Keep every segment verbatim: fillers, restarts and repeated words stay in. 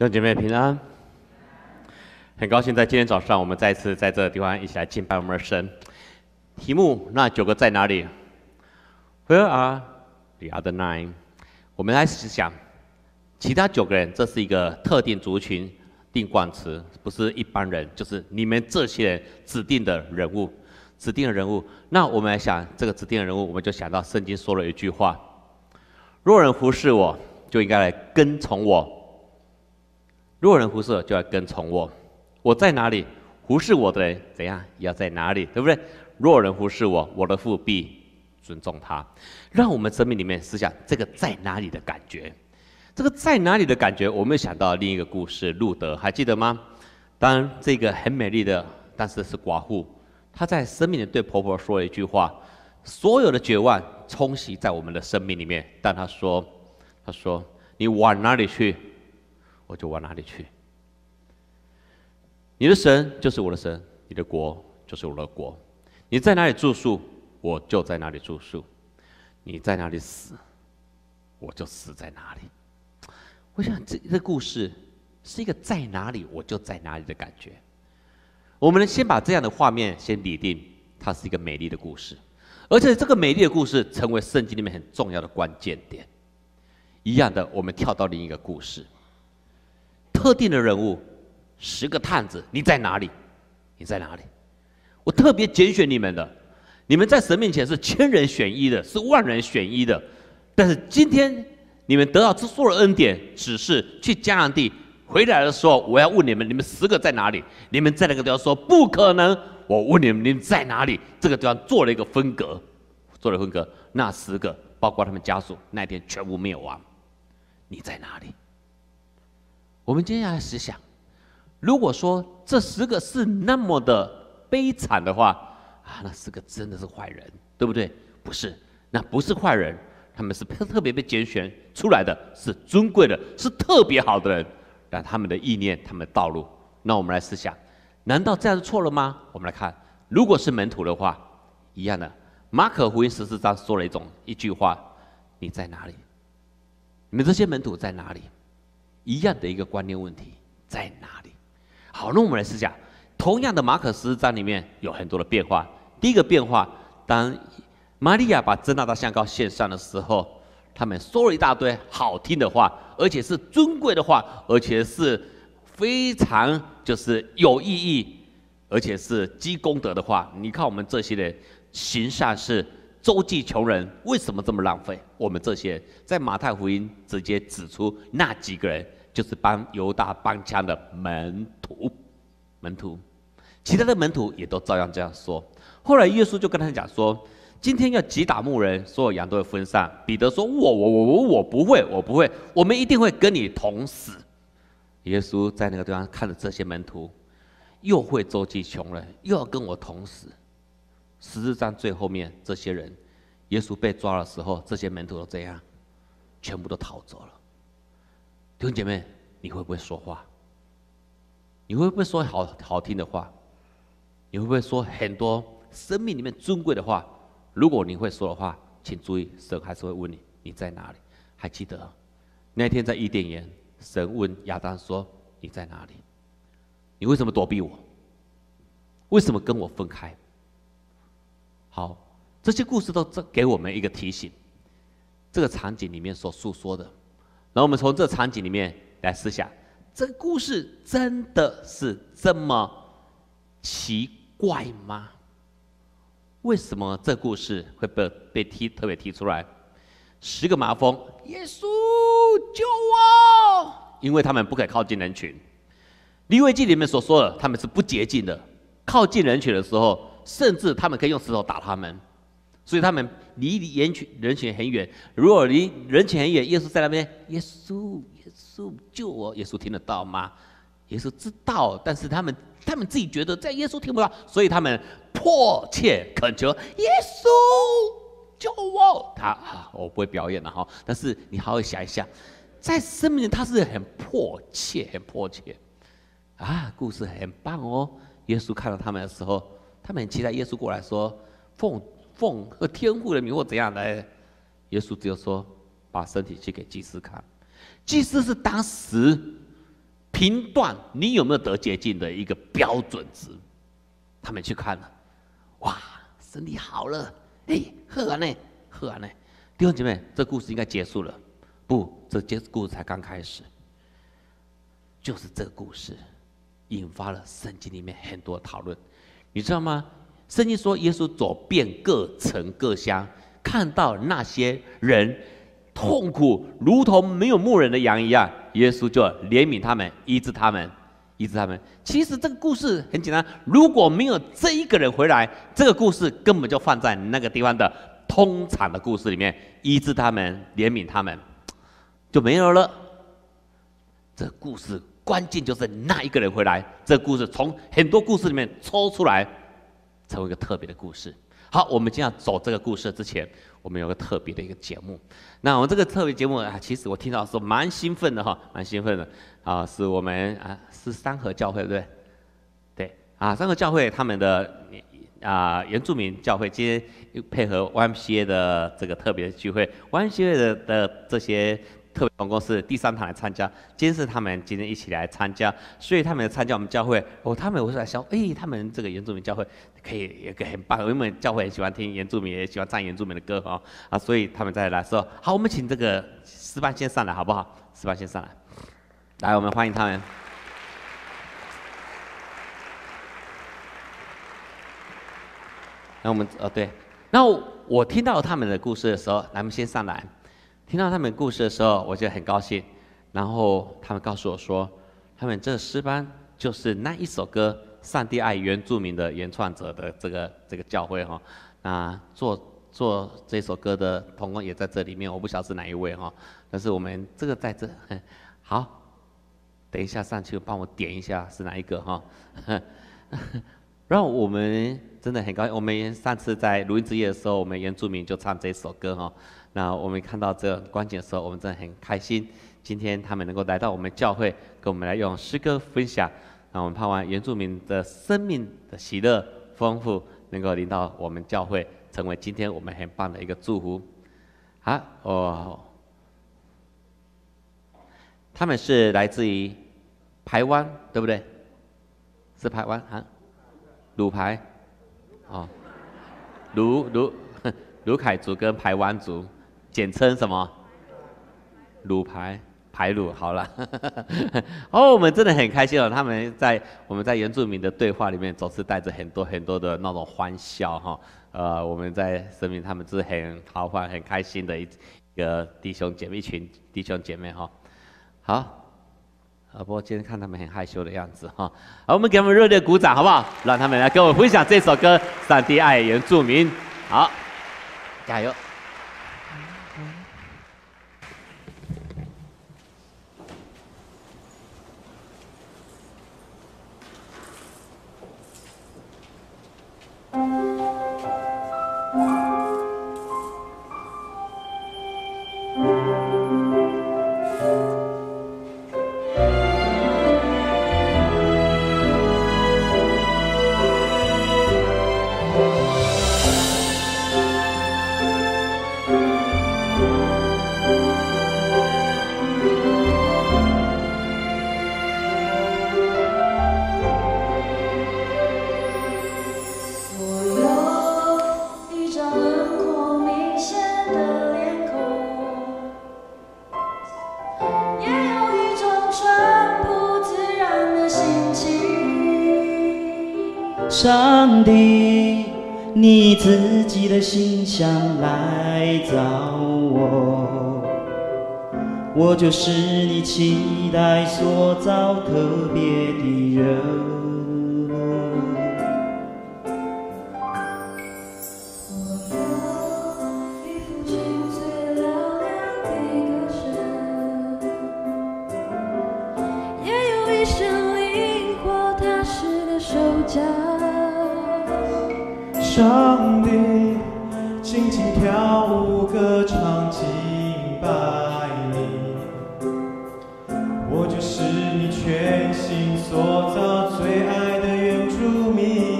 弟兄姐妹平安，很高兴在今天早上，我们再次在这个地方一起来敬拜我们的神。题目：那九个在哪里 ？Where are the other nine？ 我们来想，其他九个人，这是一个特定族群定冠词，不是一般人，就是你们这些人指定的人物，指定的人物。那我们来想这个指定的人物，我们就想到圣经说了一句话：若人服侍我，就应该来跟从我。若人服侍我，就要跟从我。我在哪里，服侍我的人怎样，也要在哪里，对不对？若人服侍我，我的父必尊重他。让我们生命里面思想这个在哪里的感觉。这个在哪里的感觉，我们又想到另一个故事，路德，还记得吗？当这个很美丽的，但是是寡妇，她在生命里对婆婆说了一句话，所有的绝望冲袭在我们的生命里面，但她说：“她说你往哪里去，我就往哪里去。你的神就是我的神，你的国就是我的国。你在哪里住宿，我就在哪里住宿；你在哪里死，我就死在哪里。”我想这这故事是一个在哪里我就在哪里的感觉。我们先把这样的画面先拟定，它是一个美丽的故事，而且这个美丽的故事成为圣经里面很重要的关键点。一样的，我们跳到另一个故事，特定的人物，十个探子，你在哪里？你在哪里？我特别拣选你们的，你们在神面前是千人选一的，是万人选一的。但是今天你们得到这所有的恩典，只是去迦南地回来的时候，我要问你们：你们十个在哪里？你们在那个地方说不可能。我问你们：你们在哪里？这个地方做了一个分隔，做了分隔。那十个，包括他们家属，那天全部灭亡。你在哪里？我们接下来思想，如果说这十个是那么的悲惨的话，啊，那十个真的是坏人，对不对？不是，那不是坏人，他们是特别被拣选出来的，是尊贵的，是特别好的人。但他们的意念，他们的道路，那我们来思想，难道这样是错了吗？我们来看，如果是门徒的话，一样的。马可福音十四章说了一种一句话：你在哪里？你们这些门徒在哪里？一样的一个观念问题，在哪里？好，那我们来思想，同样的马可十四章里面有很多的变化。第一个变化，当玛利亚把真纳大香膏献上的时候，他们说了一大堆好听的话，而且是尊贵的话，而且是非常就是有意义，而且是积功德的话。你看我们这些人行善事，周济穷人，为什么这么浪费？我们这些人在马太福音直接指出那几个人就是帮犹大帮腔的门徒，门徒，其他的门徒也都照样这样说。后来耶稣就跟他讲说，今天要击打牧人，所有羊都会分散。彼得说：“我我我我我不会，我不会，我们一定会跟你同死。”耶稣在那个地方看着这些门徒，又会周济穷人，又要跟我同死。十四章最后面，这些人，耶稣被抓的时候，这些门徒都这样，全部都逃走了。弟兄姐妹，你会不会说话？你会不会说好好听的话？你会不会说很多生命里面尊贵的话？如果你会说的话，请注意，神还是会问你：你在哪里？还记得那天在伊甸园，神问亚当说：你在哪里？你为什么躲避我？为什么跟我分开？好，这些故事都给我们一个提醒，这个场景里面所诉说的。然后我们从这个场景里面来思想，这个故事真的是这么奇怪吗？为什么这故事会被被提特别提出来？十个麻风，耶稣救我！因为他们不可以靠近人群。利未记里面所说的，他们是不洁净的，靠近人群的时候，甚至他们可以用石头打他们。所以他们离人群人群很远。如果离人群很远，耶稣在那边，耶稣，耶稣救我！耶稣听得到吗？耶稣知道，但是他们他们自己觉得在耶稣听不到，所以他们迫切恳求耶稣救我。他啊，我不会表演了哈，但是你好好想一想，在生命里他是很迫切，很迫切啊，故事很棒哦。耶稣看到他们的时候，他们很期待耶稣过来说奉奉和天父的名或怎样来。耶稣只有说把身体去给祭司看。祭司是当时评断你有没有得洁净的一个标准值。他们去看了，哇，身体好了，哎，喝完呢，喝完呢。弟兄姐妹，这故事应该结束了，不，这结故事才刚开始。就是这个故事引发了圣经里面很多讨论，你知道吗？圣经说耶稣走遍各城各乡，看到那些人痛苦如同没有牧人的羊一样，耶稣就怜悯他们，医治他们，医治他们。其实这个故事很简单，如果没有这一个人回来，这个故事根本就放在那个地方的通常的故事里面，医治他们，怜悯他们，就没有了。这个故事关键就是那一个人回来，这个故事从很多故事里面抽出来，成为一个特别的故事。好，我们今天要走这个故事之前，我们有个特别的一个节目。那我们这个特别节目啊，其实我听到的时候蛮兴奋的哈，蛮兴奋的啊，是我们啊是三和教会对不对？对啊，三和教会他们的啊原住民教会今天配合 Y M C A 的这个特别聚会 ，Y M C A 的的这些特别同工是第三堂来参加，今天是他们今天一起来参加，所以他们参加我们教会哦，他们我是来想，哎、欸，他们这个原住民教会可以有个很棒，因为我们教会很喜欢听原住民，也喜欢唱原住民的歌哦，啊，所以他们再来说，好，我们请这个诗班先上来好不好？诗班先上来，来，我们欢迎他们。那我们呃对，然后我听到他们的故事的时候，来，我们先上来。听到他们故事的时候，我就很高兴。然后他们告诉我说，他们这个诗班就是那一首歌《上帝爱原住民》的原创者的这个这个教会哈。那做做这首歌的同工也在这里面，我不晓得是哪一位哈。但是我们这个在这，好，等一下上去帮我点一下是哪一个哈。然后我们真的很高兴，我们上次在录音之夜的时候，我们原住民就唱这首歌哈。那我们看到这个光景的时候，我们真的很开心。今天他们能够来到我们教会，跟我们来用诗歌分享。那我们盼望原住民的生命的喜乐丰富，能够临到我们教会，成为今天我们很棒的一个祝福。好，哦，他们是来自于排湾，对不对？是排湾啊，鲁排，哦，鲁鲁鲁凯族跟排湾族。简称什么？鲁排排鲁，好了。哦，我们真的很开心哦！他们在我们在原住民的对话里面，总是带着很多很多的那种欢笑哈。呃，我们在生命，他们是很豪欢、很开心的一个弟兄姐妹，一群弟兄姐妹哈。好，啊，不过今天看他们很害羞的样子哈。好，我们给他们热烈鼓掌好不好？让他们来跟我分享这首歌《上帝爱原住民》。好，加油！ 上帝，你自己的形象来造我，我就是你期待所造特别的人。 上帝，轻轻跳舞，歌唱敬拜你，我就是你全心所造最爱的原住民。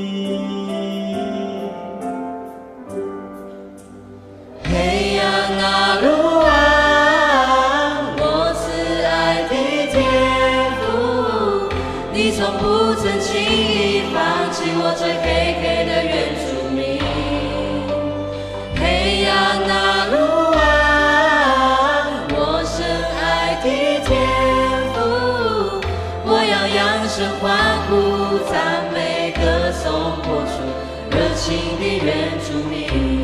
嘿呀那鲁啊，我是爱的天父。 从不曾轻易放弃我这黑黑的原住民。嘿呀那鲁湾，我深爱的天父，我要扬声欢呼，赞美歌颂播出热情的原住民。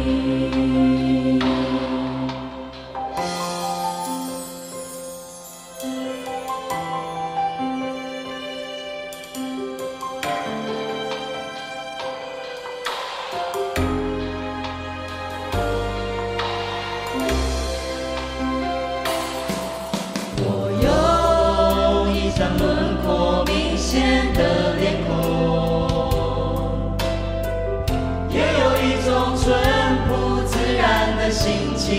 心情，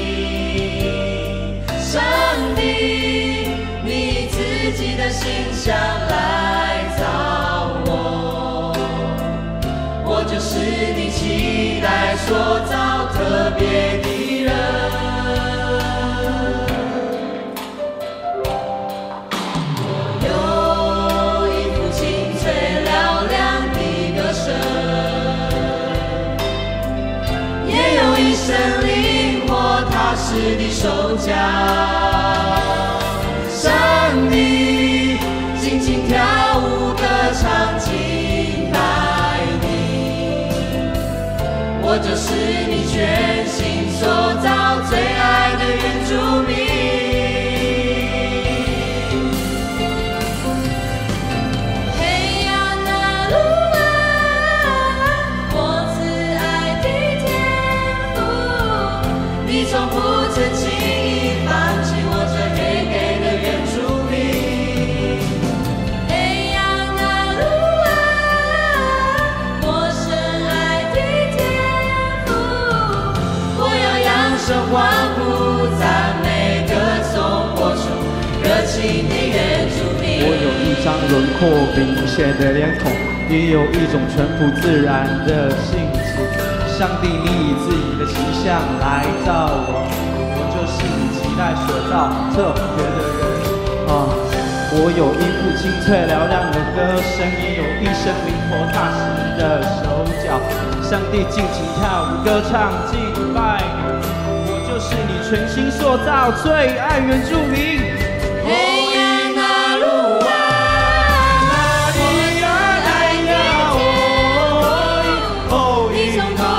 上帝，你自己的形象来造我，我就是你期待塑造特别的人。我有一副清脆嘹亮的歌声，也有一生灵活踏实的手脚，上帝尽情跳舞歌唱敬拜你，我就是你全心所造最爱的原住民。从不曾轻易放弃我这黑黑的原住民。嘿呀那鲁湾，我深爱的天父，我要扬声欢呼，赞美歌颂播出热情的原住民。 我有一张轮廓明显的脸孔，也有一种淳朴自然的性情。上帝，你以自己的形象来造我，我就是你期待所造特别的人啊！我有一副清脆嘹亮的歌声，也有一身灵活踏实的手脚。上帝尽情跳舞歌唱敬拜你，我就是你全心塑造最爱原住民。 嘿呀那鲁湾，我深爱的天父，你从不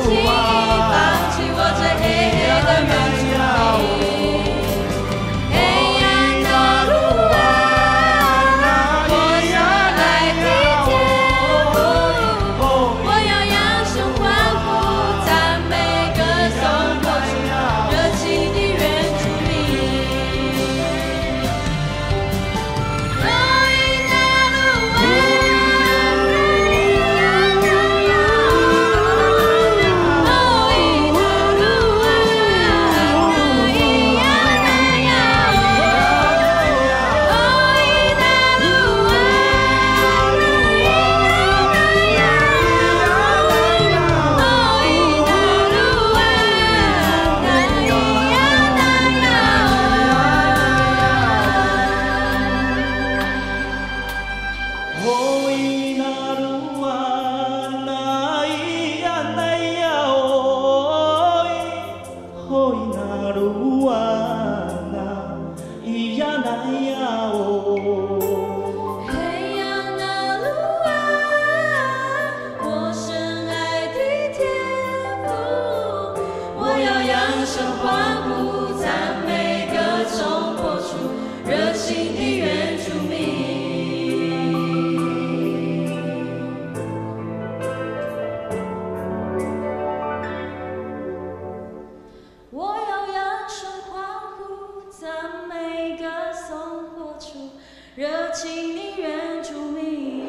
热情的原住民。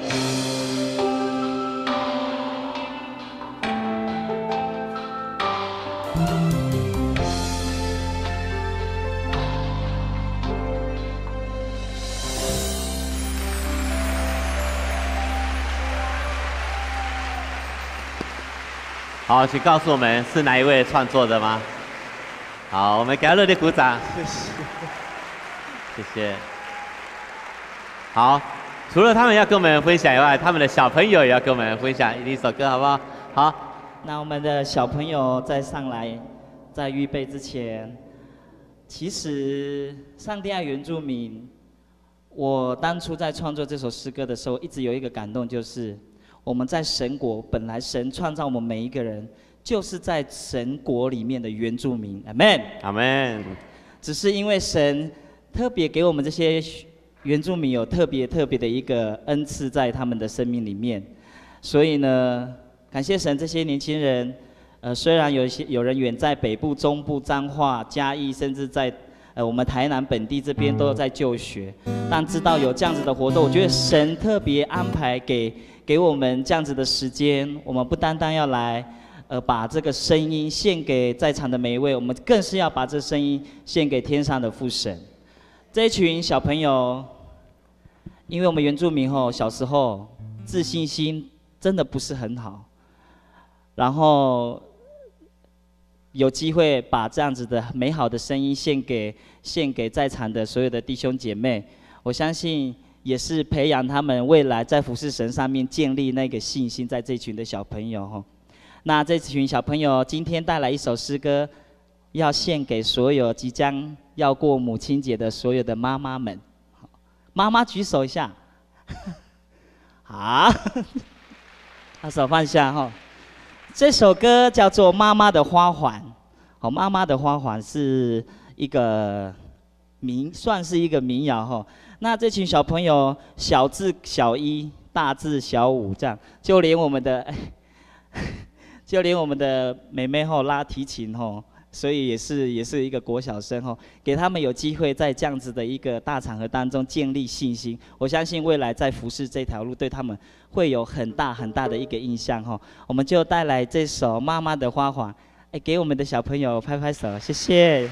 好，请告诉我们是哪一位创作的吗？好，我们给他热烈鼓掌。 谢谢。 谢谢。好， 除了他们要跟我们分享以外，他们的小朋友也要跟我们分享一首歌，好不好？好， 那我们的小朋友在上来，在预备之前，其实上帝爱原住民，我当初在创作这首诗歌的时候，一直有一个感动，就是我们在神国，本来神创造我们每一个人，就是在神国里面的原住民，阿门， 阿门。 只是因为神特别给我们这些原住民有特别特别的一个恩赐在他们的生命里面，所以呢，感谢神，这些年轻人，呃，虽然有一些有人远在北部、中部、彰化、嘉义，甚至在呃我们台南本地这边都有在就学，但知道有这样子的活动，我觉得神特别安排给给我们这样子的时间，我们不单单要来。呃，把这个声音献给在场的每一位，我们更是要把这声音献给天上的父神。这一群小朋友，因为我们原住民吼，小时候自信心真的不是很好，然后有机会把这样子的美好的声音献给献给在场的所有的弟兄姐妹，我相信也是培养他们未来在服侍神上面建立那个信心，在这群的小朋友吼。那这群小朋友今天带来一首诗歌，要献给所有即将要过母亲节的所有的妈妈们。妈妈举手一下，好，把手放下哈。这首歌叫做《妈妈的花环》。好，妈妈的花环是一个民，算是一个民谣哈。那这群小朋友，小至小一，大至小五，这样，就连我们的。就连我们的妹妹吼拉提琴吼，所以也是也是一个国小生吼，给他们有机会在这样子的一个大场合当中建立信心。我相信未来在服侍这条路对他们会有很大很大的一个印象吼。我们就带来这首《妈妈的花环》，哎，给我们的小朋友拍拍手，谢谢。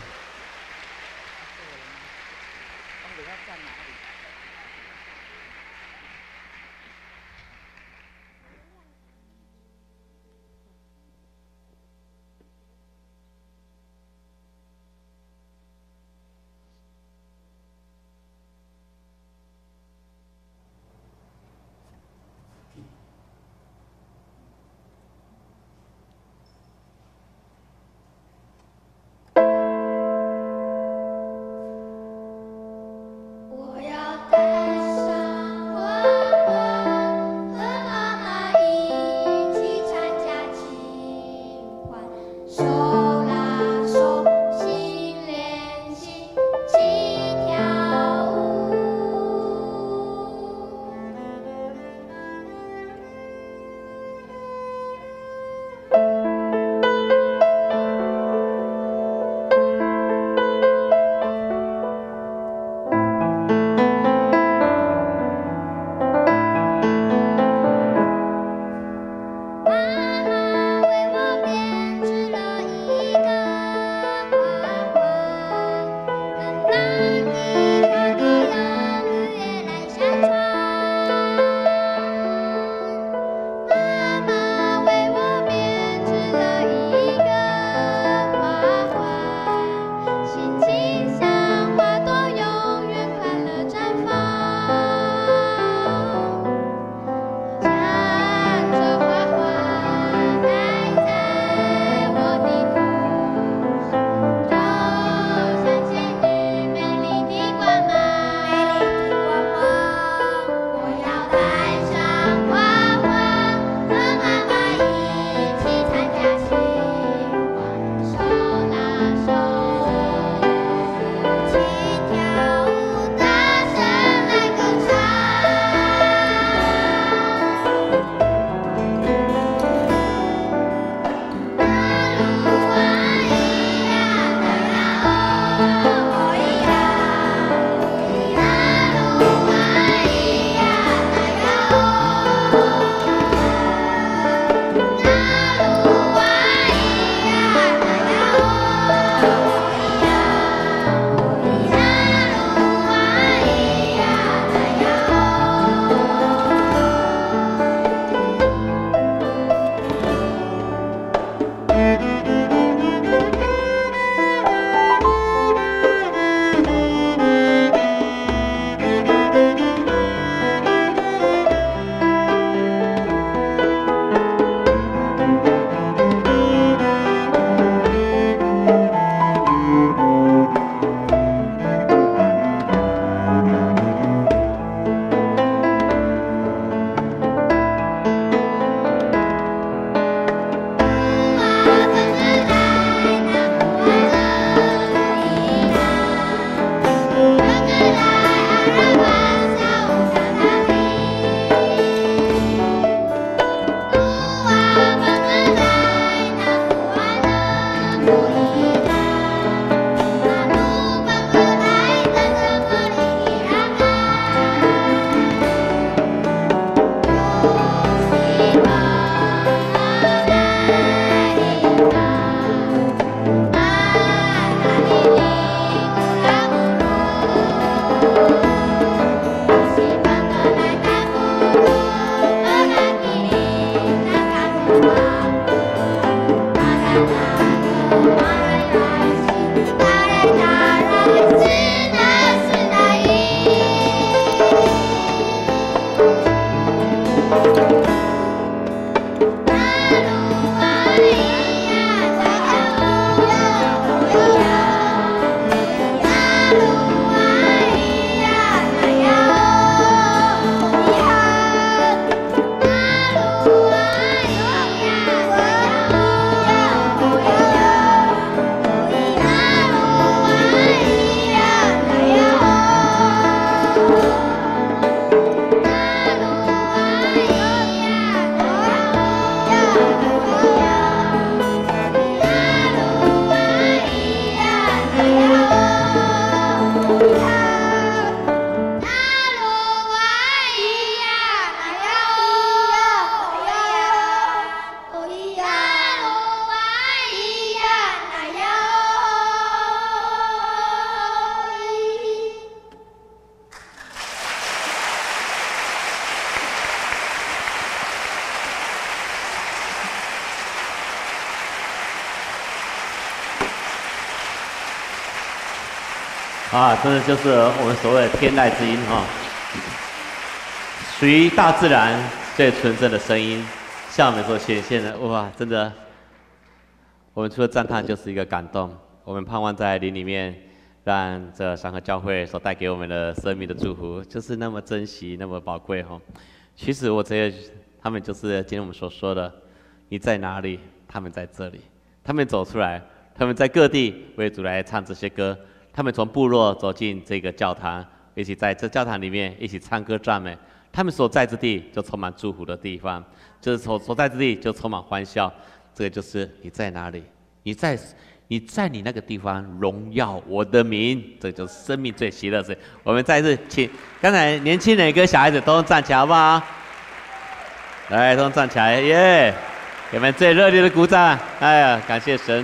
啊，真的就是我们所谓的天籁之音哈、哦，属于大自然最纯正的声音，向我们所显现的，哇，真的，我们除了赞叹就是一个感动。我们盼望在灵里面，让这三个教会所带给我们的生命的祝福，就是那么珍惜，那么宝贵哈、哦。其实我觉得他们就是今天我们所说的，你在哪里，他们在这里，他们走出来，他们在各地为主来唱这些歌。他们从部落走进这个教堂，一起在这教堂里面一起唱歌赞美。他们所在之地就充满祝福的地方，就是所所在之地就充满欢笑。这个就是你在哪里，你在你在你那个地方荣耀我的名，这就是生命最喜乐的事。我们再次请刚才年轻人跟小孩子都站起来好不好？来，都站起来，耶！给我们最热烈的鼓掌！哎呀，感谢神。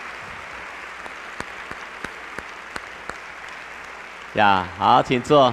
呀，好，请坐。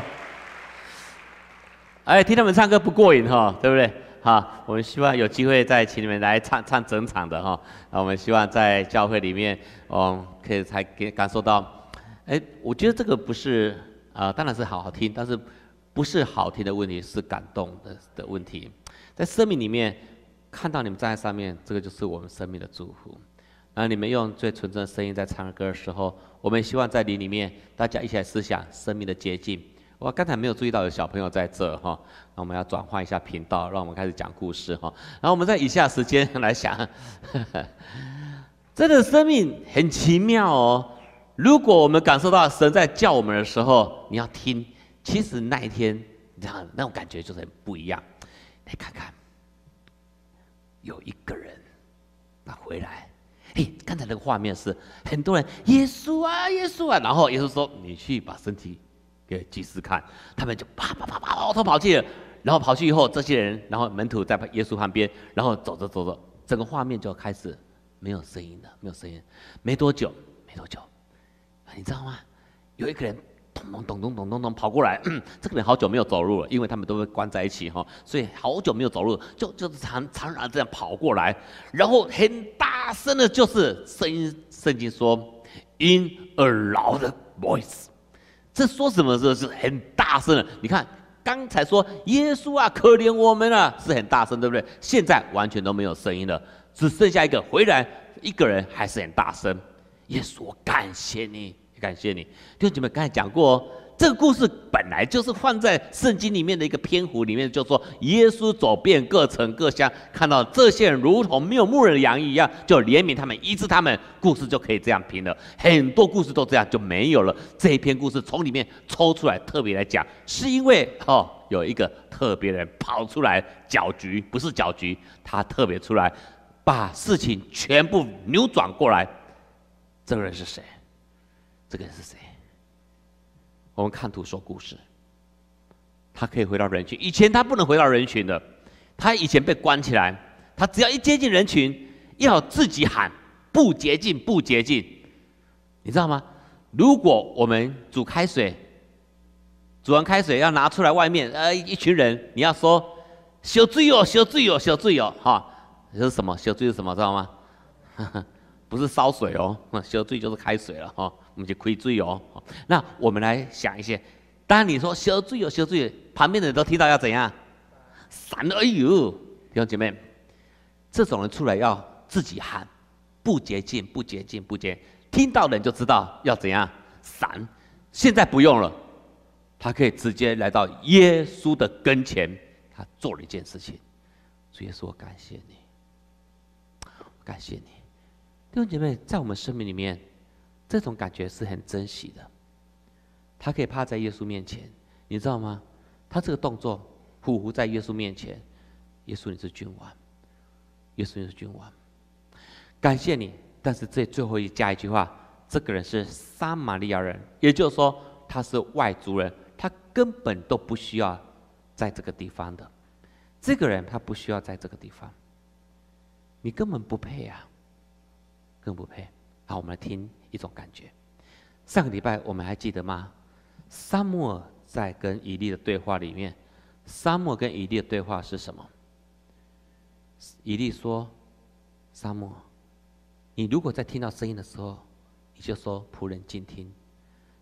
哎，听他们唱歌不过瘾哈，对不对？好，我们希望有机会再请你们来唱唱整场的哈。那我们希望在教会里面，嗯，可以才给感受到，哎，我觉得这个不是啊、呃，当然是好好听，但是不是好听的问题，是感动的的问题。在生命里面看到你们站在上面，这个就是我们生命的祝福。然后你们用最纯正的声音在唱歌的时候，我们希望在灵里面大家一起来思想生命的捷径。我刚才没有注意到有小朋友在这哈，那我们要转换一下频道，让我们开始讲故事哈。然后我们在以下时间来想，呵呵真的生命很奇妙哦。如果我们感受到神在叫我们的时候，你要听，其实那一天这样那种感觉就是很不一样。来看看，有一个人他回来。嘿，刚才那个画面是很多人耶稣啊耶稣啊，然后耶稣说你去把身体给祭司看，他们就啪啪啪啪都跑去了，然后跑去以后，这些人，然后门徒在耶稣旁边，然后走着走着，整个画面就开始没有声音了，没有声音，没多久，没多久，你知道吗？有一个人咚咚咚咚咚咚咚跑过来，嗯，这个人好久没有走路了，因为他们都会关在一起哈，所以好久没有走路，就就是常常常这样跑过来，然后很大声的，就是声音，圣经说 ，in a loud voice， 这说什么？这是很大声的。你看刚才说耶稣啊，可怜我们啊，是很大声，对不对？现在完全都没有声音了，只剩下一个，回来一个人还是很大声。耶稣，我感谢你。感谢你，弟兄姐妹，刚才讲过哦，这个故事本来就是放在圣经里面的一个篇幅里面，就说耶稣走遍各城各乡，看到这些人如同没有牧人的羊一样，就怜悯他们，医治他们，故事就可以这样评了。很多故事都这样就没有了。这一篇故事从里面抽出来特别来讲，是因为哦有一个特别人跑出来搅局，不是搅局，他特别出来把事情全部扭转过来。这个人是谁？这个人是谁？我们看图说故事。他可以回到人群，以前他不能回到人群的，他以前被关起来，他只要一接近人群，要自己喊不洁净，不洁净，你知道吗？如果我们煮开水，煮完开水要拿出来外面，呃，一群人，你要说小水哦，小水哦，小水哦，哈，这是什么？小水是什么？知道吗？不是烧水哦，烧水就是开水了哈，我们就开水哦。那我们来想一些，当然你说烧水哦，烧水，旁边的人都听到要怎样？闪！哎呦，弟兄姐妹，这种人出来要自己喊，不洁净，不洁净，不洁净，听到人就知道要怎样闪。现在不用了，他可以直接来到耶稣的跟前，他做了一件事情。主耶稣，我感谢你，我感谢你。弟兄姐妹，在我们生命里面，这种感觉是很珍惜的。他可以趴在耶稣面前，你知道吗？他这个动作，匍匐在耶稣面前，耶稣你是君王，耶稣你是君王，感谢你。但是这最后一加一句话，这个人是撒玛利亚人，也就是说他是外族人，他根本都不需要在这个地方的。这个人他不需要在这个地方，你根本不配啊。更不配。好，我们来听一种感觉。上个礼拜我们还记得吗？撒母耳在跟以利的对话里面，撒母耳跟以利的对话是什么？以利说：“撒母耳，你如果在听到声音的时候，你就说仆人静听。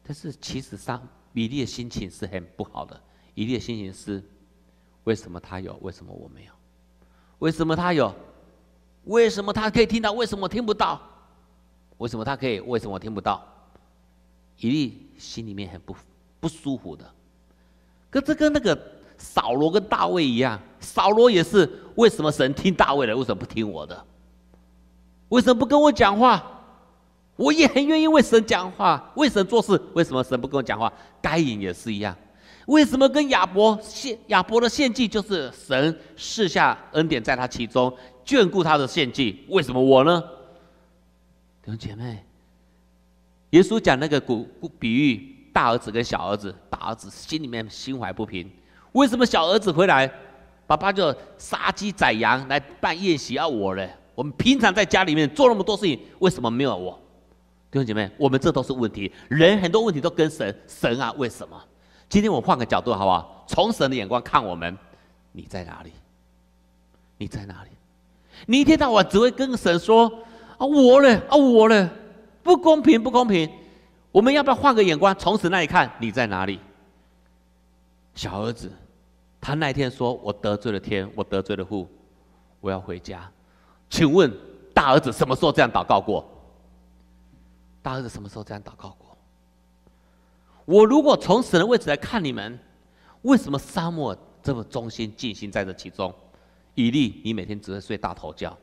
但是其实上，以利的心情是很不好的。以利的心情是：为什么他有，为什么我没有？为什么他有？为什么他可以听到？为什么我听不到？为什么他可以？为什么我听不到？以利心里面很不不舒服的。可这跟那个扫罗跟大卫一样，扫罗也是：为什么神听大卫的，为什么不听我的？为什么不跟我讲话？我也很愿意为神讲话，为神做事，为什么神不跟我讲话？该隐也是一样，为什么跟亚伯献亚伯的献祭就是神赐下恩典在他其中，眷顾他的献祭？为什么我呢？弟兄姐妹，耶稣讲那个古比喻，大儿子跟小儿子，大儿子心里面心怀不平，为什么小儿子回来，爸爸就杀鸡宰羊来办宴席要我嘞？我们平常在家里面做那么多事情，为什么没有我？弟兄姐妹，我们这都是问题。人很多问题都跟神，神啊，为什么？今天我换个角度好不好？从神的眼光看我们，你在哪里？你在哪里？你一天到晚只会跟神说啊，我嘞，啊，我嘞，不公平，不公平。我们要不要换个眼光，从神那里看，你在哪里？小儿子，他那一天说：“我得罪了天，我得罪了父，我要回家。”请问大儿子什么时候这样祷告过？大儿子什么时候这样祷告过？我如果从神的位置来看你们，为什么沙漠耳这么忠心尽心在这其中？以利，你每天只会睡大头觉。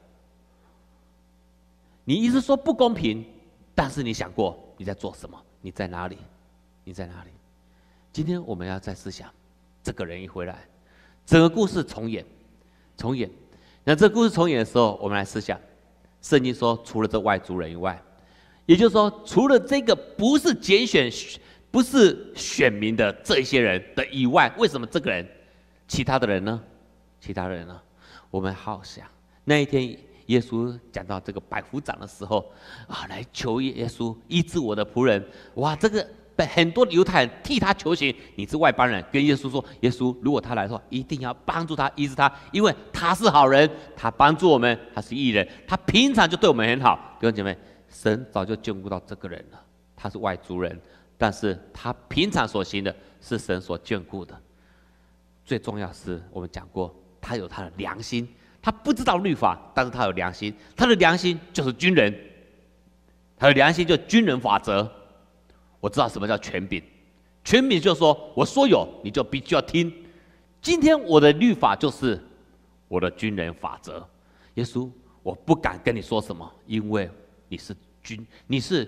你一直说不公平，但是你想过你在做什么？你在哪里？你在哪里？今天我们要再思想，这个人一回来，整个故事重演，重演。那这个故事重演的时候，我们来思想，圣经说，除了这外族人以外，也就是说，除了这个不是拣选、不是选民的这一些人的以外，为什么这个人，其他的人呢？其他人呢？我们好想那一天，耶稣讲到这个百夫长的时候啊，来求耶稣医治我的仆人。哇，这个很多犹太人替他求情，你是外邦人，跟耶稣说：耶稣，如果他来的话，一定要帮助他，医治他，因为他是好人，他帮助我们，他是义人，他平常就对我们很好。弟兄姐妹，神早就眷顾到这个人了，他是外族人，但是他平常所行的是神所眷顾的。最重要是我们讲过，他有他的良心，他不知道律法，但是他有良心，他的良心就是军人，他的良心就是军人法则。我知道什么叫权柄，权柄就是说我说有，你就必须要听。今天我的律法就是我的军人法则。耶稣，我不敢跟你说什么，因为你是军，你是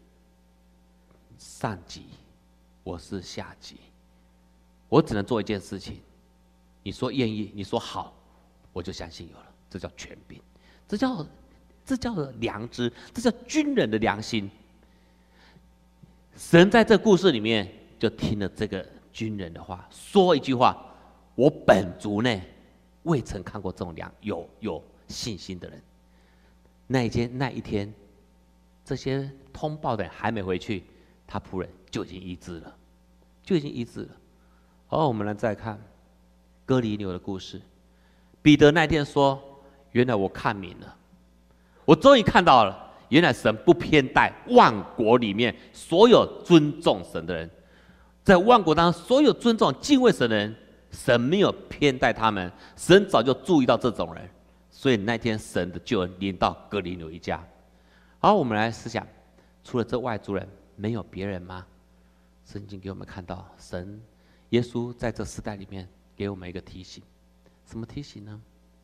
上级，我是下级，我只能做一件事情。你说愿意，你说好，我就相信有了。这叫权柄，这叫这叫良知，这叫军人的良心。神在这故事里面就听了这个军人的话，说一句话：我本族内未曾看过这种良有有信心的人。那一天那一天，这些通报的人还没回去，他仆人就已经医治了，就已经医治了。好，我们来再看哥尼流的故事。彼得那天说：原来我看明了，我终于看到了。原来神不偏待万国里面所有尊重神的人，在万国当中所有尊重敬畏神的人，神没有偏待他们，神早就注意到这种人，所以那天神的救恩临到哥尼流一家。好，我们来思想，除了这外族人，没有别人吗？圣经给我们看到，神耶稣在这时代里面给我们一个提醒，什么提醒呢？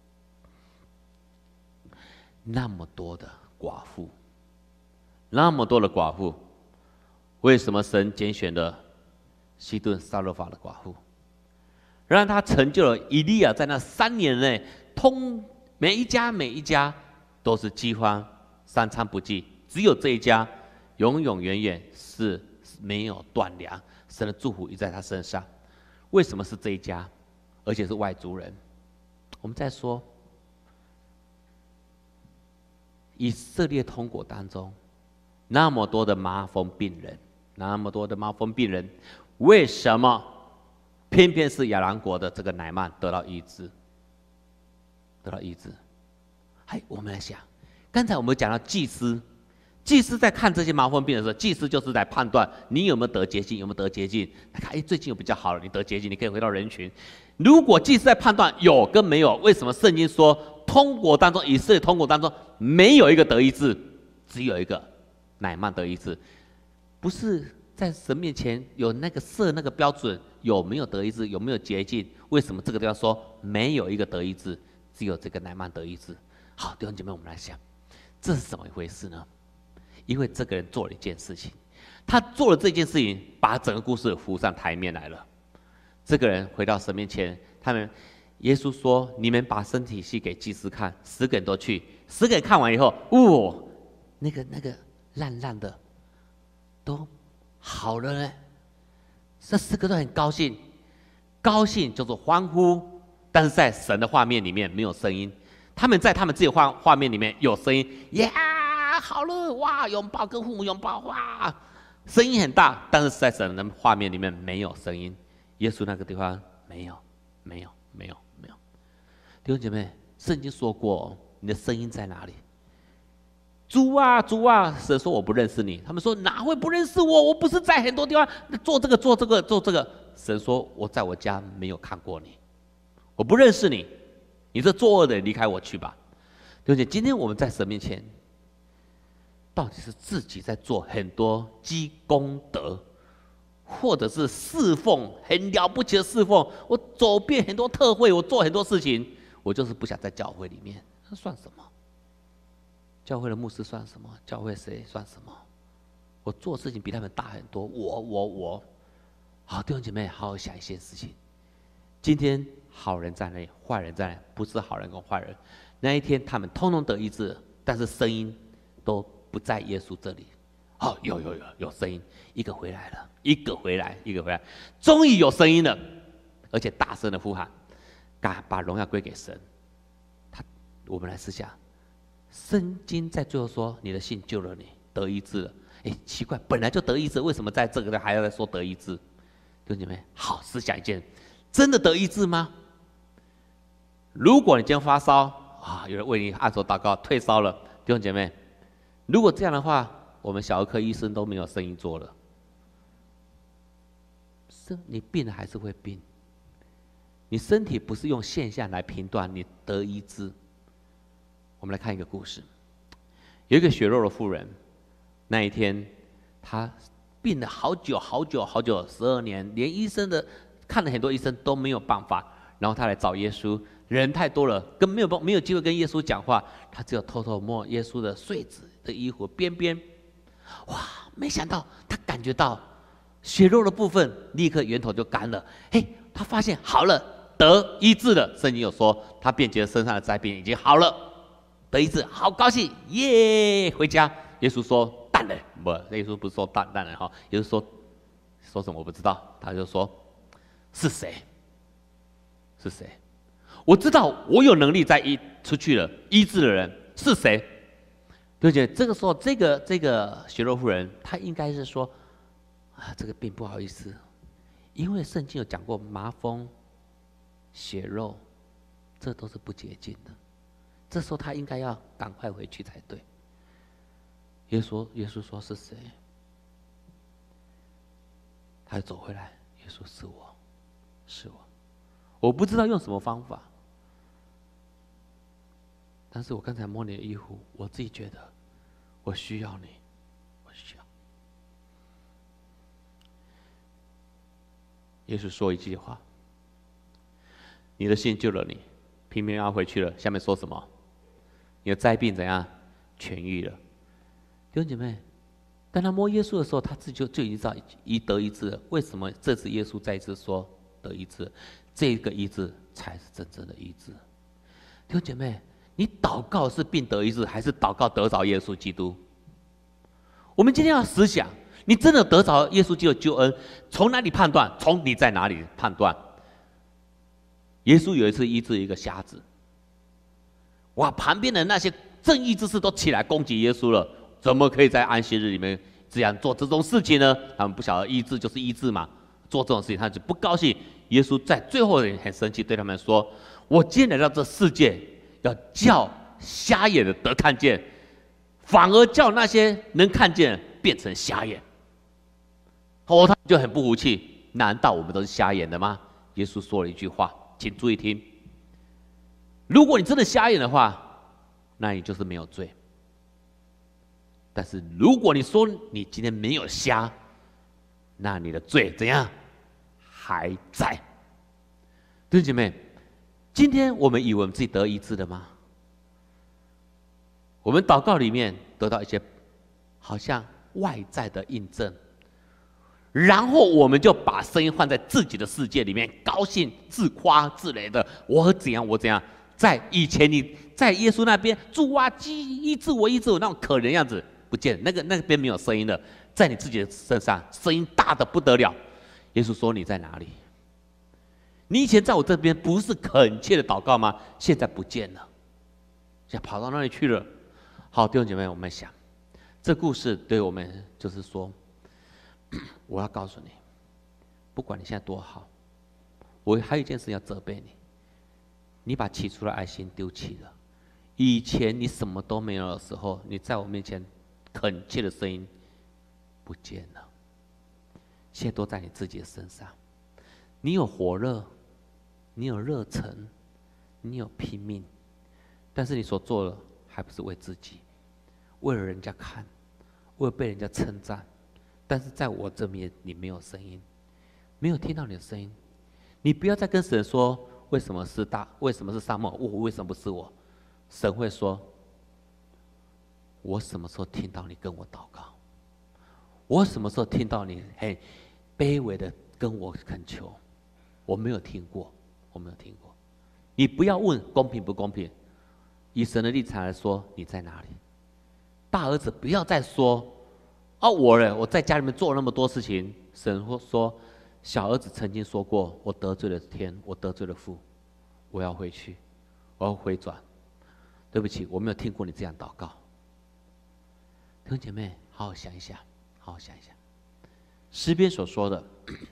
那么多的寡妇，那么多的寡妇，为什么神拣选了西顿撒勒法的寡妇？让他成就了以利亚在那三年内，通每一家每一家都是饥荒，三餐不济，只有这一家永永远远是没有断粮，神的祝福已在他身上。为什么是这一家，而且是外族人？我们再说，以色列通国当中，那么多的麻风病人，那么多的麻风病人，为什么偏偏是亚兰国的这个乃縵得到医治？得到医治。哎，我们来想，刚才我们讲到祭司， 祭司在看这些麻风病的时候，祭司就是在判断你有没有得洁净，有没有得洁净。来看，哎，最近有比较好了，你得洁净，你可以回到人群。如果祭司在判断有跟没有，为什么圣经说通国当中，以色列通国当中没有一个得医治，只有一个乃縵得医治？不是在神面前有那个设那个标准，有没有得医治，有没有洁净？为什么这个地方说没有一个得医治，只有这个乃縵得医治？好，弟兄姐妹，我们来想，这是怎么一回事呢？因为这个人做了一件事情，他做了这件事情，把整个故事浮上台面来了。这个人回到神面前，他们耶稣说：“你们把身体戏给祭司看。”十个人都去，十个人看完以后，哦，那个那个烂烂的都好了呢。这四个都很高兴，高兴就是欢呼，但是在神的画面里面没有声音。他们在他们自己的画画面里面有声音，呀，好了，哇，拥抱跟父母拥抱，哇，声音很大，但是在神的画面里面没有声音。耶稣那个地方没有，没有，没有，没有。弟兄姐妹，圣经说过，你的声音在哪里？主啊，主啊！神说我不认识你。他们说哪会不认识我？我不是在很多地方做这个、做这个、做这个。神说我在我家没有看过你，我不认识你。你这作恶的，离开我去吧。弟兄姐妹，今天我们在神面前，到底是自己在做很多积功德，或者是侍奉很了不起的侍奉？我走遍很多特会，我做很多事情，我就是不想在教会里面，那算什么？教会的牧师算什么？教会谁算什么？我做事情比他们大很多。我我我，好，弟兄姐妹，好好想一件事情。今天好人在那里，坏人在那里，不是好人跟坏人。那一天他们通通得医治，但是声音都不在耶稣这里。哦，有有有有声音，一个回来了，一个回来，一个回来，终于有声音了，而且大声的呼喊，把把荣耀归给神。他，我们来思想，圣经在最后说：“你的信救了你，得医治了。”哎，奇怪，本来就得医治，为什么在这个还要再说得医治？弟兄姐妹，好，思想一件，真的得医治吗？如果你今天发烧啊，有人为你按手祷告，退烧了，弟兄姐妹，如果这样的话，我们小儿科医生都没有生意做了。是你病了还是会病，你身体不是用现象来评断你得医治。我们来看一个故事，有一个血肉的妇人，那一天她病了好久好久好久，十二年，连医生的看了很多医生都没有办法，然后她来找耶稣，人太多了，跟没有没有机会跟耶稣讲话，她只有偷偷摸耶稣的穗子的衣服边边。哇！没想到他感觉到血肉的部分，立刻源头就干了。嘿，他发现好了，得医治了。圣经有说，他便觉得身上的灾病已经好了，得医治，好高兴，耶！回家，耶稣说：“蛋了。”不，耶稣不是说蛋蛋了哈，耶稣说说什么我不知道，他就说：“是谁？是谁？我知道我有能力在医出去了，医治的人是谁？”对不对？这个时候，这个这个血肉妇人，她应该是说：“啊，这个病不好意思，因为圣经有讲过麻风、血肉，这都是不洁净的。这时候她应该要赶快回去才对。”耶稣耶稣说：“是谁？”他就走回来，耶稣：“是我，是我。我不知道用什么方法。”但是我刚才摸你的衣服，我自己觉得我需要你，我需要。耶稣说一句话：“你的信救了你，平平安安回去了。”下面说什么？你的灾病怎样痊愈了？弟兄姐妹，当他摸耶稣的时候，他自己就就已经知道一得医治了。为什么这次耶稣再一次说得医治？这个医治才是真正的医治。弟兄姐妹，你祷告是病得医治，还是祷告得着耶稣基督？我们今天要思想，你真的得着耶稣基督的救恩，从哪里判断？从你在哪里判断？耶稣有一次医治一个瞎子，哇，旁边的那些正义之士都起来攻击耶稣了，怎么可以在安息日里面这样做这种事情呢？他们不晓得医治就是医治嘛，做这种事情他就不高兴。耶稣在最后很生气，对他们说：“我今天来到这世界，要叫瞎眼的得看见， 反而叫那些能看见的变成瞎眼。哦，他就很不服气，难道我们都是瞎眼的吗？耶稣说了一句话，请注意听：如果你真的瞎眼的话，那你就是没有罪。但是如果你说你今天没有瞎，那你的罪怎样？还在。弟兄姐妹，今天我们以为我们自己得医治的吗？我们祷告里面得到一些好像外在的印证，然后我们就把声音放在自己的世界里面，高兴、自夸、自擂的，我怎样，我怎样。在以前你在耶稣那边，主啊，医治我，医治我那种可怜样子不见了，那个那边没有声音了，在你自己的身上，声音大的不得了。耶稣说：“你在哪里？你以前在我这边不是恳切的祷告吗？现在不见了，现在跑到那里去了。”好，弟兄姐妹，我们想，这故事对我们就是说，我要告诉你，不管你现在多好，我还有一件事要责备你，你把起初的爱心丢弃了。以前你什么都没有的时候，你在我面前恳切的声音不见了，现在都在你自己的身上。你有火热，你有热忱，你有拼命，但是你所做的还不是为自己，为了人家看，为了被人家称赞。但是在我这边，你没有声音，没有听到你的声音。你不要再跟神说为什么是大，为什么是沙漠，我为什么不是我？神会说：我什么时候听到你跟我祷告？我什么时候听到你很卑微的跟我恳求？我没有听过，我没有听过。你不要问公平不公平，以神的立场来说，你在哪里？大儿子不要再说啊，我呢，我在家里面做了那么多事情。神会说，小儿子曾经说过，我得罪了天，我得罪了父，我要回去，我要回转。对不起，我没有听过你这样祷告。弟兄姐妹，好好想一想，好好想一想，诗篇所说的，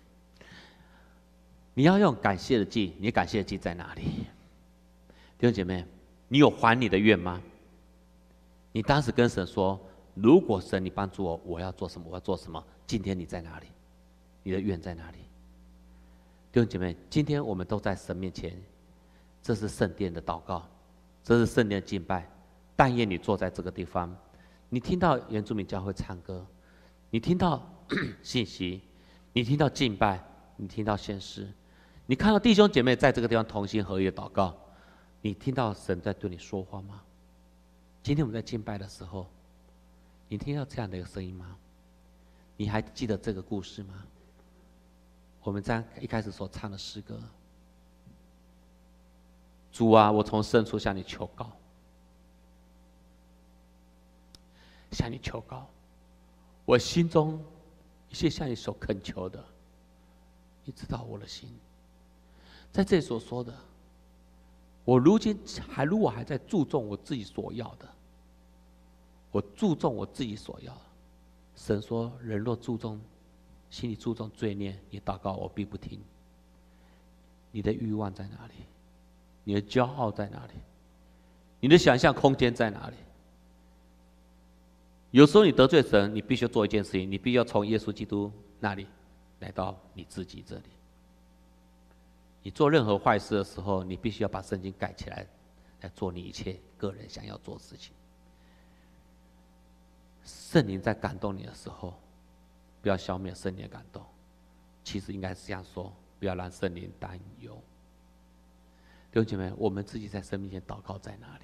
你要用感谢的祭，你感谢的祭在哪里？弟兄姐妹，你有还你的愿吗？你当时跟神说，如果神你帮助我，我要做什么？我要做什么？今天你在哪里？你的愿在哪里？弟兄姐妹，今天我们都在神面前，这是圣殿的祷告，这是圣殿的敬拜。但愿你坐在这个地方，你听到原住民教会唱歌，你听到信息，你听到敬拜，你听到献诗，你看到弟兄姐妹在这个地方同心合意的祷告，你听到神在对你说话吗？今天我们在敬拜的时候，你听到这样的一个声音吗？你还记得这个故事吗？我们在一开始所唱的诗歌，主啊，我从深处向你求告，向你求告，我心中一切向你所恳求的，你知道我的心。在这里所说的，我如今还如果还在注重我自己所要的，我注重我自己所要的。神说，人若注重心里注重罪孽，你祷告我必不听。你的欲望在哪里？你的骄傲在哪里？你的想象空间在哪里？有时候你得罪神，你必须做一件事情，你必须要从耶稣基督那里来到你自己这里。你做任何坏事的时候，你必须要把圣经盖起来，来做你一切个人想要做的事情。圣灵在感动你的时候，不要消灭圣灵的感动。其实应该是这样说，不要让圣灵担忧。弟兄姐妹，我们自己在神面前祷告在哪里？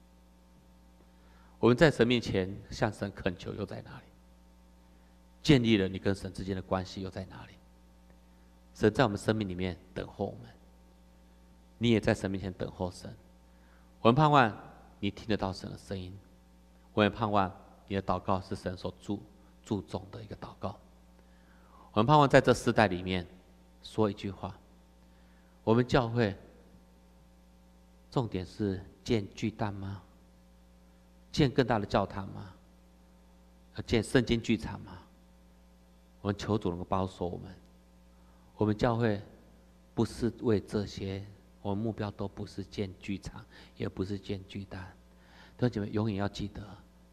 我们在神面前向神恳求又在哪里？建立了你跟神之间的关系又在哪里？神在我们生命里面等候我们，你也在神面前等候神。我们盼望你听得到神的声音，我们盼望你的祷告是神所注注重的一个祷告。我们盼望在这世代里面说一句话：我们教会重点是建巨蛋吗？建更大的教堂吗？要建圣经剧场吗？我们求主能够保守我们。我们教会不是为这些，我们目标都不是建剧场，也不是建巨蛋。弟兄姐妹，永远要记得，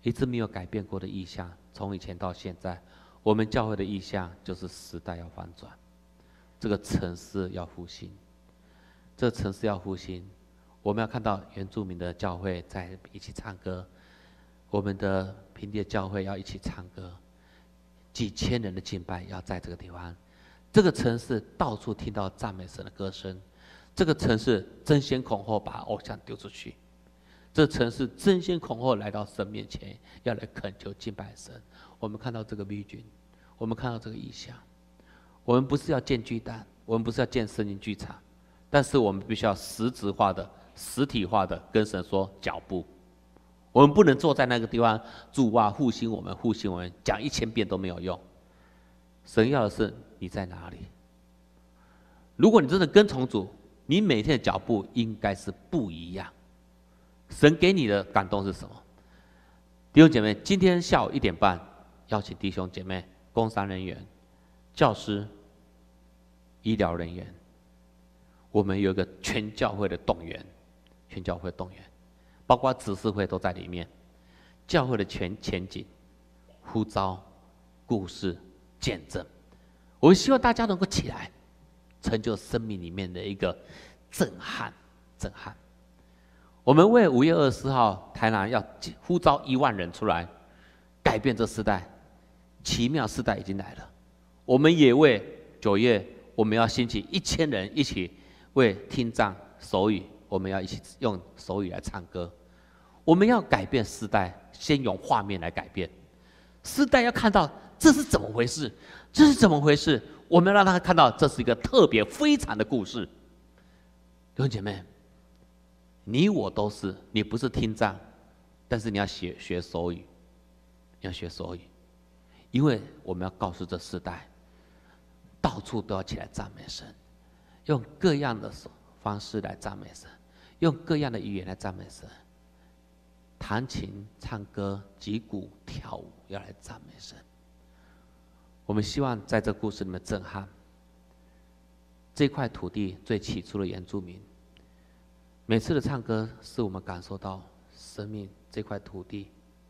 一直没有改变过的意向，从以前到现在，我们教会的意向就是时代要翻转，这个城市要复兴，这个城市要复兴，我们要看到原住民的教会在一起唱歌，我们的平地的教会要一起唱歌，几千人的敬拜要在这个地方，这个城市到处听到赞美神的歌声，这个城市争先恐后把偶像丢出去。这城市争先恐后来到神面前，要来恳求敬拜神。我们看到这个 vision， 我们看到这个意象。我们不是要建巨蛋，我们不是要建森林剧场，但是我们必须要实质化的、实体化的跟神说脚步。我们不能坐在那个地方主啊复兴我们，复兴我们，讲一千遍都没有用。神要的是你在哪里。如果你真的跟从主，你每天的脚步应该是不一样。神给你的感动是什么？弟兄姐妹，今天下午一点半，邀请弟兄姐妹、工商人员、教师、医疗人员，我们有一个全教会的动员，全教会动员，包括执事会都在里面。教会的全前景、呼召、故事、见证，我希望大家能够起来，成就生命里面的一个震撼，震撼。我们为五月二十四号台南要呼召一万人出来，改变这世代，奇妙世代已经来了。我们也为九月我们要兴起一千人一起为听障手语，我们要一起用手语来唱歌。我们要改变世代，先用画面来改变。世代要看到这是怎么回事，这是怎么回事，我们要让他看到这是一个特别非常的故事。弟兄姐妹，你我都是，你不是听障，但是你要学学手语，你要学手语，因为我们要告诉这世代，到处都要起来赞美神，用各样的方式来赞美神，用各样的语言来赞美神，弹琴、唱歌、击鼓、跳舞，要来赞美神。我们希望在这故事里面震撼这块土地最起初的原住民。每次的唱歌，是我们感受到生命这块土地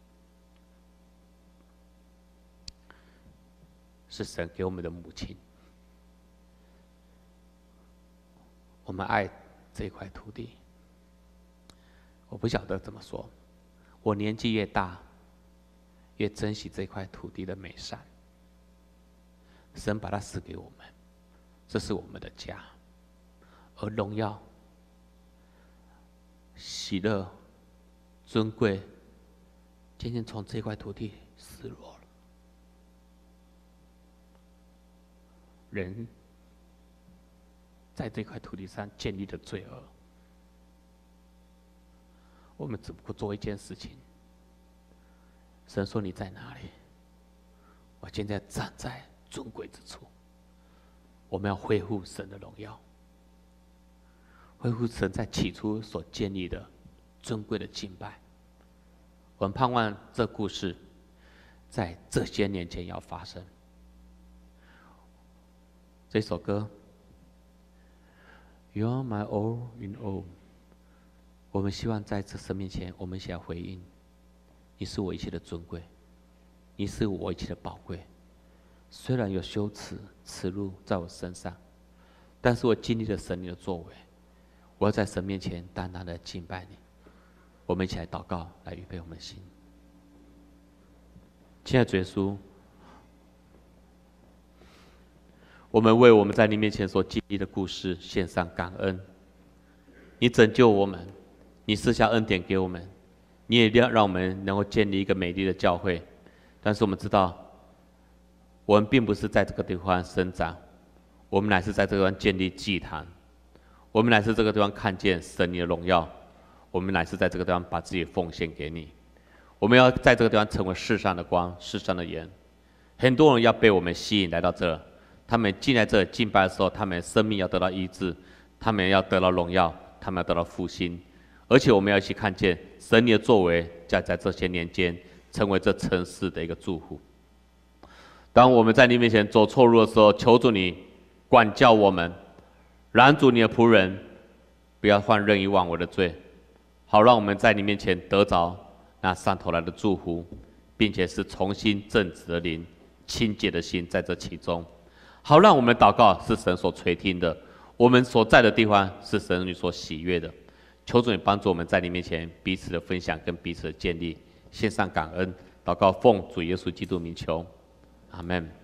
是神给我们的母亲。我们爱这块土地。我不晓得怎么说，我年纪越大，越珍惜这块土地的美善。神把它赐给我们，这是我们的家，而荣耀、喜乐、尊贵，渐渐从这块土地失落了。人在这块土地上建立的罪恶，我们只不过做一件事情。神说：“你在哪里？”我现在站在尊贵之处。我们要恢复神的荣耀，恢复神在起初所建立的尊贵的敬拜。我们盼望这故事在这些年前要发生。这首歌 You're my all in all， 我们希望在这神面前，我们想回应：你是我一切的尊贵，你是我一切的宝贵。虽然有羞耻、耻辱在我身上，但是我经历了神你的作为，我要在神面前单单的敬拜你。我们一起来祷告，来预备我们的心。亲爱的主耶稣，我们为我们在你面前所经历的故事献上感恩。你拯救我们，你赐下恩典给我们，你也让我们能够建立一个美丽的教会。但是我们知道，我们并不是在这个地方生长，我们乃是在这个地方建立祭坛，我们乃是这个地方看见神你的荣耀，我们乃是在这个地方把自己奉献给你。我们要在这个地方成为世上的光，世上的盐。很多人要被我们吸引来到这，他们进来这敬拜的时候，他们生命要得到医治，他们要得到荣耀，他们要得到复兴。而且我们要一起看见神你的作为，在在这些年间成为这城市的一个祝福。当我们在你面前走错路的时候，求主你管教我们，拦阻你的仆人不要犯任意妄为的罪，好让我们在你面前得着那上头来的祝福，并且是重新正直的灵、清洁的心在这其中，好让我们的祷告是神所垂听的，我们所在的地方是神你所喜悦的。求主你帮助我们在你面前彼此的分享跟彼此的建立，献上感恩，祷告奉主耶稣基督名求，阿们。